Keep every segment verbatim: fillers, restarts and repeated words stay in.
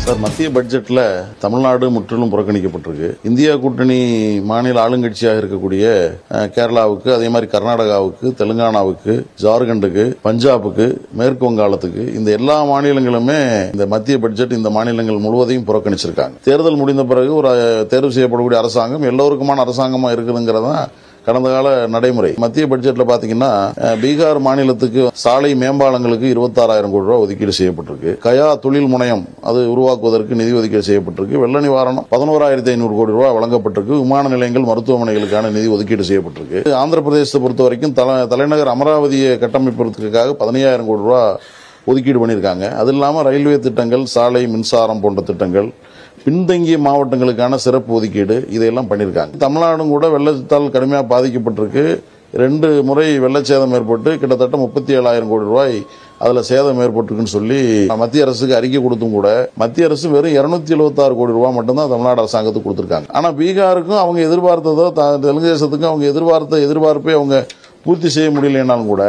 Sir, மத்திய பட்ஜெட்ல தமிழ்நாடு முற்றிலும் புறக்கணிக்கப்பட்டிருக்கு. இந்தியா கூட்டணி மாநில ஆளுங்கட்சியாக இருக்கக்கூடிய கேரளாவுக்கு, அதே மாதிரி கர்நாடகாவுக்கு, தெலுங்கானாவுக்கு, ஜார்க்கண்டுக்கு, பஞ்சாபுக்கு, மேற்கு வங்காளத்துக்கு, இந்த எல்லா மாநிலங்களுமே இந்த மத்திய பட்ஜெட் இந்த மாநிலங்கள் முழுவதையும் புறக்கணிச்சிருக்காங்க. தேர்தல் முடிந்த பிறகு ஒரு தேர்வு செய்யப்படக்கூடிய அரசாங்கம் எல்லோருக்குமான அரசாங்கமா இருக்குதுங்கிறதா கடந்த கால நடைமுறை. மத்திய பட்ஜெட்ல பாத்தீங்கன்னா பீகார் மாநிலத்துக்கு சாலை மேம்பாலங்களுக்கு இருபத்தாறாயிரம் கோடி ரூபாய் ஒதுக்கீடு செய்யப்பட்டிருக்கு. கயா தொழில் முனையம் அது உருவாக்குவதற்கு நிதி ஒதுக்கீடு செய்யப்பட்டிருக்கு. வெள்ள நிவாரணம் பதினோராயிரத்தி ஐநூறு கோடி ரூபாய் வழங்கப்பட்டிருக்கு. விமான நிலையங்கள், மருத்துவமனைகளுக்கான நிதி ஒதுக்கீடு செய்யப்பட்டிருக்கு. ஆந்திர பிரதேசத்தை பொறுத்த வரைக்கும் தலைநகர் அமராவதியை கட்டமைப்பதற்காக பதினையாயிரம் கோடி ரூபாய் ஒதுக்கீடு பண்ணியிருக்காங்க. அது இல்லாமல் ரயில்வே திட்டங்கள், சாலை, மின்சாரம் போன்ற திட்டங்கள், பின்தங்கிய மாவட்டங்களுக்கான சிறப்பு ஒதுக்கீடு இதையெல்லாம் பண்ணியிருக்காங்க. தமிழ்நாடும் கூட வெள்ளத்தால் கடுமையாக பாதிக்கப்பட்டிருக்கு. ரெண்டு முறை வெள்ளச்சேதம் ஏற்பட்டு கிட்டத்தட்ட முப்பத்தி ஏழாயிரம் கோடி ரூபாய் அதுல சேதம் ஏற்பட்டிருக்குன்னு சொல்லி மத்திய அரசுக்கு அறிக்கை கொடுத்தும் கூட மத்திய அரசு வெறும் இருநூத்தி எழுபத்தி ஆறு கோடி ரூபாய் மட்டும்தான் தமிழ்நாடு அரசாங்கத்துக்கு கொடுத்திருக்காங்க. ஆனா பீகாருக்கும் அவங்க எதிர்பார்த்ததோ, தெலுங்கு தேசத்துக்கும் அவங்க எதிர்பார்த்த எதிர்பார்ப்பை அவங்க பூர்த்தி செய்ய முடியலனாலும் கூட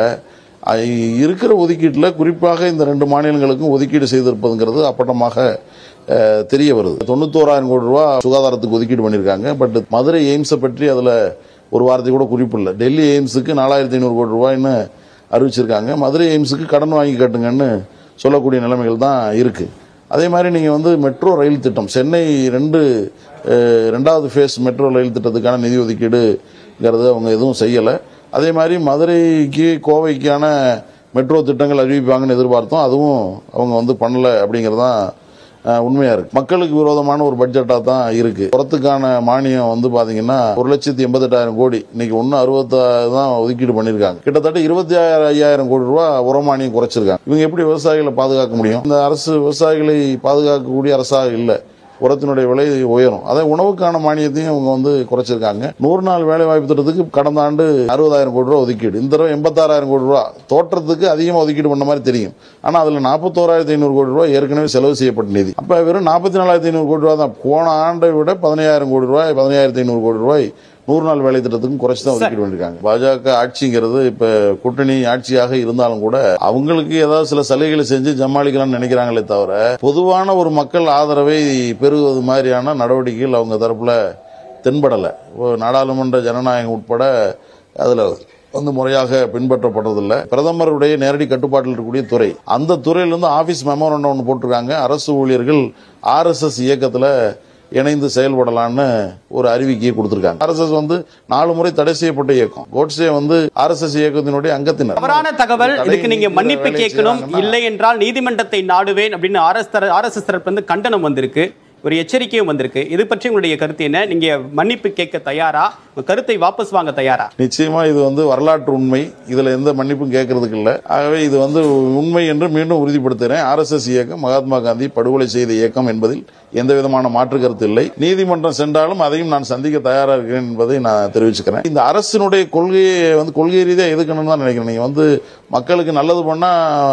இருக்கிற ஒதுக்கீட்டில் குறிப்பாக இந்த ரெண்டு மாநிலங்களுக்கும் ஒதுக்கீடு செய்திருப்பதுங்கிறது அப்பட்டமாக தெரிய வருது. தொண்ணூத்தோராயிரம் கோடி ரூபாய் சுகாதாரத்துக்கு ஒதுக்கீடு பண்ணியிருக்காங்க. பட் மதுரை எய்ம்ஸை பற்றி அதில் ஒரு வார்த்தை கூட குறிப்பு இல்லை. டெல்லி எய்ம்ஸுக்கு நாலாயிரத்தி ஐநூறு கோடி ரூபாய்னு அறிவிச்சிருக்காங்க. மதுரை எய்ம்ஸுக்கு கடன் வாங்கி கட்டுங்கன்னு சொல்லக்கூடிய நிலைமைகள் தான் இருக்கு. அதே மாதிரி நீங்கள் வந்து மெட்ரோ ரயில் திட்டம், சென்னை ரெண்டு ரெண்டாவது ஃபேஸ் மெட்ரோ ரயில் திட்டத்துக்கான நிதி ஒதுக்கீடுங்கிறது அவங்க எதுவும் செய்யலை. அதே மாதிரி மதுரைக்கு, கோவைக்கான மெட்ரோ திட்டங்கள் அறிவிப்பாங்கன்னு எதிர்பார்த்தோம். அதுவும் அவங்க வந்து பண்ணல அப்படிங்கறதுதான் உண்மையா இருக்கு. மக்களுக்கு விரோதமான ஒரு பட்ஜெட்டா தான் இருக்கு. புறத்துக்கான மானியம் வந்து பாத்தீங்கன்னா ஒரு லட்சத்தி எண்பத்தி எட்டாயிரம் கோடி இன்னைக்கு ஒன்னு அறுபத்தி தான் ஒதுக்கீடு பண்ணிருக்காங்க. கிட்டத்தட்ட இருபத்தி ஐயாயிரம் கோடி ரூபாய் உர மானியம் குறைச்சிருக்காங்க. இவங்க எப்படி விவசாயிகளை பாதுகாக்க முடியும்? இந்த அரசு விவசாயிகளை பாதுகாக்கக்கூடிய அரசாக இல்லை. உரத்தினுடைய விலை உயரும். அதே உணவுக்கான மானியத்தையும் அவங்க வந்து குறைச்சிருக்காங்க. நூறு நாள் வேலை வாய்ப்பு திட்டத்துக்கு கடந்த ஆண்டு அறுபதாயிரம் கோடி ரூபாய் ஒதுக்கீடு, இந்த தடவை எண்பத்தாறாயிரம் கோடி ரூபாய். தோற்றத்துக்கு அதிகமாக ஒதுக்கீடு பண்ண மாதிரி தெரியும். ஆனா அதுல நாற்பத்தோராயிரத்தி ஐநூறு கோடி ரூபாய் ஏற்கனவே செலவு செய்யப்பட்ட நிதி. அப்ப வெறும் நாற்பத்தி நாலாயிரத்தி ஐநூறு கோடி ரூபாய் தான். போன ஆண்டை விட பதினையாயிரம் கோடி ரூபாய், பதினையாயிரத்தி ஐநூறு கோடி ரூபாய் நூறு நாள் வேலை திட்டத்துக்கும் குறைச்சு தான் ஒதுக்கீடு பண்ணிருக்காங்க. பாஜக ஆட்சிங்கிறது இப்ப கூட்டணி ஆட்சியாக இருந்தாலும் கூட அவங்களுக்கு ஏதாவது சில சலுகைகளை செஞ்சு ஜமாளிக்கலாம்னு நினைக்கிறாங்களே தவிர பொதுவான ஒரு மக்கள் ஆதரவை பெறுவது மாதிரியான நடவடிக்கைகள் அவங்க தரப்புல தென்படலை. நாடாளுமன்ற ஜனநாயகம் உட்பட அதுல வந்து முறையாக பின்பற்றப்படுறதில்லை. பிரதமருடைய நேரடி கட்டுப்பாட்டில் இருக்கக்கூடிய துறை, அந்த துறையிலிருந்து ஆபீஸ் மெமோரண்டம் ஒன்று போட்டிருக்காங்க. அரசு ஊழியர்கள் ஆர் எஸ் எஸ் இயக்கத்துல இணைந்து செயல்படலான்னு ஒரு அறிவிக்கையை கொடுத்திருக்காங்க. ஆர் எஸ் எஸ் வந்து நாலு முறை தடை செய்யப்பட்ட இயக்கம். கோட்சே வந்து ஆர் எஸ் எஸ் இயக்கத்தினுடைய அங்கத்தினர். தவறான தகவல், இதுக்கு நீங்க மன்னிப்பு கேட்கணும், இல்லை என்றால் நீதிமன்றத்தை நாடுவேன் அப்படின்னு ஆர் எஸ் எஸ் தரப்பு வந்து கண்டனம் வந்திருக்கு, ஒரு எச்சரிக்கையும் வந்திருக்கு. இது பற்றி உங்களுடைய கருத்து என்ன? நீங்க மன்னிப்பு கேட்க தயாரா? கருத்தை வாபஸ் வாங்க தயாரா? நிச்சயமா இது வந்து வரலாற்று உண்மை. இதுல எந்த மன்னிப்பும் கேட்கறதுக்கு இல்ல. ஆகவே இது வந்து உண்மை என்று மீண்டும் உறுதிப்படுத்துகிறேன். ஆர் எஸ் எஸ் இயக்கம் மகாத்மா காந்தி படுகொலை செய்த இயக்கம் என்பதில் எந்த விதமான மாற்று கருத்து இல்லை. நீதிமன்றம் சென்றாலும் அதையும் நான் சந்திக்க தயாரா இருக்கிறேன் என்பதை நான் தெரிவிச்சுக்கிறேன். இந்த அரசினுடைய கொள்கையை வந்து கொள்கை ரீதியா எதுக்கணும்னு தான் நினைக்கிறேன். நீங்க வந்து மக்களுக்கு நல்லது பண்ணா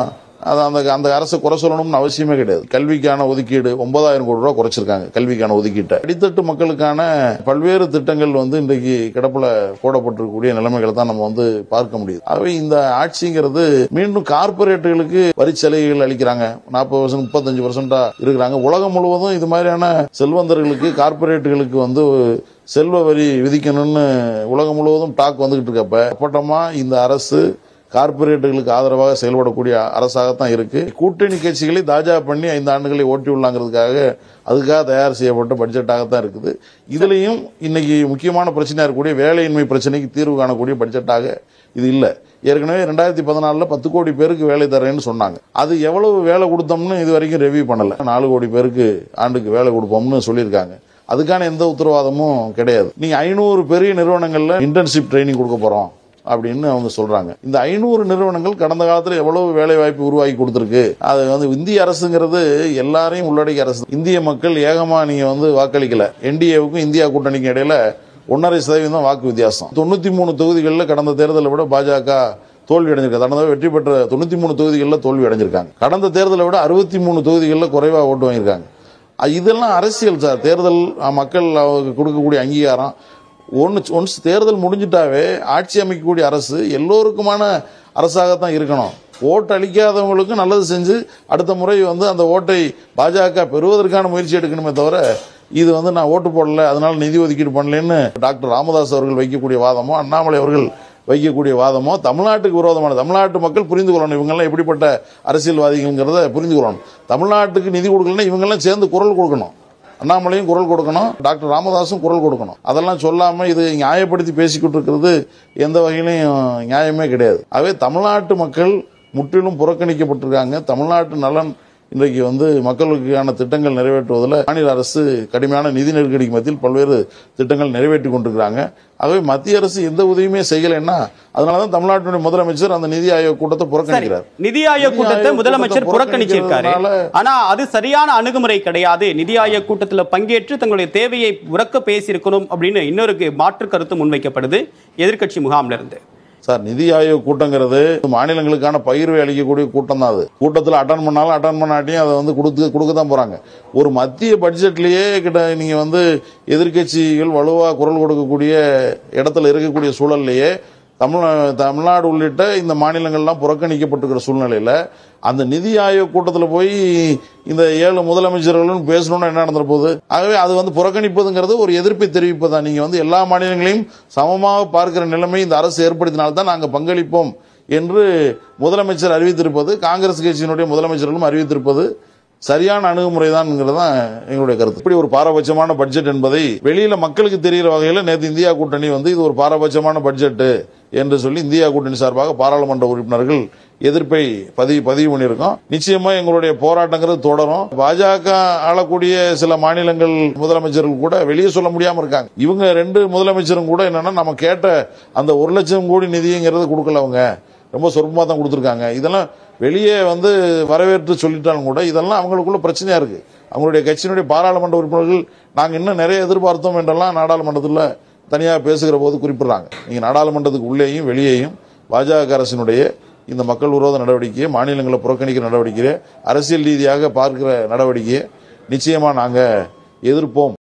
அந்த அந்த அரசு குறை சொல்லணும்னு அவசியமே கிடையாது. கல்விக்கான ஒதுக்கீடு ஒன்பதாயிரம் கோடி ரூபாய் குறைச்சிருக்காங்க. கல்விக்கான ஒதுக்கீட்டை அடித்தட்டு மக்களுக்கான பல்வேறு திட்டங்கள் வந்து இன்றைக்கு கிடப்புல போடப்பட்டிருக்கக்கூடிய நிலைமைகளை தான் நம்ம வந்து பார்க்க முடியுது. ஆகவே இந்த ஆட்சிங்கிறது மீண்டும் கார்பரேட்டுகளுக்கு வரி சலுகைகள் அளிக்கிறாங்க. நாற்பது வருஷம் முப்பத்தஞ்சு பர்சன்டா இருக்கிறாங்க. உலகம் முழுவதும் இது மாதிரியான செல்வந்தர்களுக்கு, கார்பரேட்டுகளுக்கு வந்து செல்வ வரி விதிக்கணும்னு உலகம் முழுவதும் டாக் வந்துகிட்டு இருக்கப்ப அப்பட்டமா இந்த அரசு கார்பரேட்டுகளுக்கு ஆதரவாக செயல்படக்கூடிய அரசாகத்தான் இருக்கு. கூட்டணி கட்சிகளை தாஜா பண்ணி ஐந்து ஆண்டுகளை ஓட்டி உள்ளாங்கிறதுக்காக அதுக்காக தயார் செய்யப்பட்ட பட்ஜெட்டாகத்தான் இருக்குது. இதுலயும் இன்னைக்கு முக்கியமான பிரச்சனையா இருக்கக்கூடிய வேலையின்மை பிரச்சனைக்கு தீர்வு காணக்கூடிய பட்ஜெட்டாக இது இல்ல. ஏற்கனவே ரெண்டாயிரத்தி பதினாலுல பத்து கோடி பேருக்கு வேலை தரேன்னு சொன்னாங்க. அது எவ்வளவு வேலை கொடுத்தோம்னு இது வரைக்கும் ரெவியூ பண்ணல. நாலு கோடி பேருக்கு ஆண்டுக்கு வேலை கொடுப்போம்னு சொல்லியிருக்காங்க. அதுக்கான எந்த உத்தரவாதமும் கிடையாது. நீங்க ஐநூறு பெரிய நிறுவனங்கள்ல இன்டர்ன்ஷிப் ட்ரைனிங் கொடுக்க போறோம் அப்படின்னு அவங்க சொல்றாங்க. இந்த ஐநூறு நிறுவனங்கள் கடந்த காலத்துல எவ்வளவு வேலை வாய்ப்பு உருவாக்கி கொடுத்திருக்கு. அது வந்து இந்திய அரசுங்கிறது எல்லாரையும் உள்ளடக்கிய அரசு. இந்திய மக்கள் ஏகமா நீங்க வந்து வாக்களிக்கல. என்டிஏவுக்கும் இந்தியா கூட்டணிக்கு இடையில ஒன்னரை சதவீதம் வாக்கு வித்தியாசம். தொண்ணூத்தி மூணு தொகுதிகளில் கடந்த தேர்தலை விட பாஜக தோல்வி அடைஞ்சிருக்காங்க. கடந்த வெற்றி பெற்ற தொண்ணூத்தி மூணு தொகுதிகளில் தோல்வி அடைஞ்சிருக்காங்க. கடந்த தேர்தலை விட அறுபத்தி மூணு தொகுதிகளில் குறைவா ஓட்டு வாங்கியிருக்காங்க. இதெல்லாம் அரசியல் சார். தேர்தல் மக்கள் கொடுக்கக்கூடிய அங்கீகாரம். ஒன்னு ஒன்ஸ் தேர்தல் முடிஞ்சிட்டாவே ஆட்சி அமைக்கக்கூடிய அரசு எல்லோருக்குமான அரசாகத்தான் இருக்கணும். ஓட்டு அளிக்காதவங்களுக்கு நல்லது செஞ்சு அடுத்த முறை வந்து அந்த ஓட்டை பாஜக பெறுவதற்கான முயற்சி எடுக்கணுமே தவிர இது வந்து நான் ஓட்டு போடல அதனால நிதி ஒதுக்கீடு பண்ணலன்னு டாக்டர் ராமதாஸ் அவர்கள் வைக்கக்கூடிய வாதமோ அண்ணாமலை அவர்கள் வைக்கக்கூடிய வாதமோ தமிழ்நாட்டுக்கு விரோதமான. தமிழ்நாட்டு மக்கள் புரிந்து கொள்ளணும் இவங்கெல்லாம் எப்படிப்பட்ட அரசியல்வாதிகள்ங்கிறத புரிந்து கொள்ளணும். தமிழ்நாட்டுக்கு நிதி கொடுக்கலன்னா இவங்கெல்லாம் சேர்ந்து குரல் கொடுக்கணும். அண்ணாமலையும் குரல் கொடுக்கணும், டாக்டர் ராமதாஸும் குரல் கொடுக்கணும். அதெல்லாம் சொல்லாம இது நியாயப்படுத்தி பேசிக்கிட்டு இருக்கிறது எந்த வகையிலையும் நியாயமே கிடையாது. ஆகவே தமிழ்நாட்டு மக்கள் முற்றிலும் புறக்கணிக்கப்பட்டிருக்காங்க. தமிழ்நாட்டு நலன் இன்றைக்கு வந்து மக்களுக்கான திட்டங்கள் நிறைவேற்றுவதில் மாநில அரசு கடுமையான நிதி நெருக்கடிக்கு மத்தியில் பல்வேறு திட்டங்கள் நிறைவேற்றி கொண்டிருக்கிறாங்க. ஆகவே மத்திய அரசு எந்த உதவியுமே செய்யலைன்னா அதனாலதான் தமிழ்நாட்டுடைய முதலமைச்சர் அந்த நிதி ஆயோக் கூட்டத்தை புறக்கணிக்கிறார். நிதி ஆயோக் கூட்டத்தை முதலமைச்சர் புறக்கணிச்சிருக்காரு. ஆனா அது சரியான அணுகுமுறை கிடையாது. நிதி ஆயோக் கூட்டத்தில் பங்கேற்று தங்களுடைய தேவையை உறக்க பேசியிருக்கணும் அப்படின்னு இன்னொரு மாற்று கருத்து முன்வைக்கப்படுது எதிர்க்கட்சி முகாமில் இருந்து. சார், நிதி ஆயோக் கூட்டங்கிறது மாநிலங்களுக்கான பகிர்வை அளிக்கக்கூடிய கூட்டம் தான். அது கூட்டத்தில் அட்டன் பண்ணாலும் அட்டன் பண்ணாட்டியும் அதை வந்து கொடுத்து கொடுக்க தான் போறாங்க. ஒரு மத்திய பட்ஜெட்லயே கிட்ட நீங்க வந்து எதிர்கட்சிகள் வலுவாக குரல் கொடுக்கக்கூடிய இடத்துல இருக்கக்கூடிய சூழல்லையே தமிழ் தமிழ்நாடு உள்ளிட்ட இந்த மாநிலங்கள்லாம் புறக்கணிக்கப்பட்டிருக்கிற சூழ்நிலையில அந்த நிதி ஆயோக் கூட்டத்தில் போய் இந்த ஏழு முதலமைச்சர்களும் பேசணும்னா என்ன நடந்துற போகுது? ஆகவே அது வந்து புறக்கணிப்பதுங்கிறது ஒரு எதிர்ப்பை தெரிவிப்பதான். நீங்க வந்து எல்லா மாநிலங்களையும் சமமாக பார்க்கிற நிலைமை இந்த அரசு ஏற்படுத்தினால்தான் நாங்கள் பங்களிப்போம் என்று முதலமைச்சர் அறிவித்திருப்பது, காங்கிரஸ் கட்சியினுடைய முதலமைச்சர்களும் அறிவித்திருப்பது சரியான அணுகுமுறை தான் எங்களுடைய கருத்து. இப்படி ஒரு பாரபட்சமான பட்ஜெட் என்பதை வெளியில மக்களுக்கு தெரிகிற வகையில் நேற்று இந்தியா கூட்டணி வந்து இது ஒரு பாரபட்சமான பட்ஜெட் என்று சொல்லி இந்தியா கூட்டணி சார்பாக பாராளுமன்ற உறுப்பினர்கள் எதிர்ப்பை பதிவு பதிவு பண்ணியிருக்கோம். நிச்சயமா எங்களுடைய போராட்டங்கிறது தொடரும். பாஜக ஆளக்கூடிய சில மாநிலங்கள் முதலமைச்சர்கள் கூட வெளியே சொல்ல முடியாம இருக்காங்க. இவங்க ரெண்டு முதலமைச்சரும் கூட என்னன்னா நம்ம கேட்ட அந்த ஒரு லட்சம் கோடி நிதிங்கிறது கொடுக்கல, அவங்க ரொம்ப சொற்பமா தான் கொடுத்துருக்காங்க. இதெல்லாம் வெளியே வந்து வரவேற்று சொல்லிட்டாலும் கூட இதெல்லாம் அவங்களுக்குள்ள பிரச்சனையா இருக்கு. அவங்களுடைய கட்சியினுடைய பாராளுமன்ற உறுப்பினர்கள் நாங்கள் இன்னும் நிறைய எதிர்பார்த்தோம் என்றெல்லாம் நாடாளுமன்றத்தில் தனியாக பேசுகிற போது குறிப்பிடுறாங்க. நீங்க நாடாளுமன்றத்துக்கு உள்ளேயும் வெளியேயும் பாஜக அரசினுடைய இந்த மக்கள் விரோத நடவடிக்கையை, மாநிலங்களை புறக்கணிக்கிற நடவடிக்கையை, அரசியல் ரீதியாக பார்க்கிற நடவடிக்கையை நிச்சயமா நாங்கள் எதிர்ப்போம்.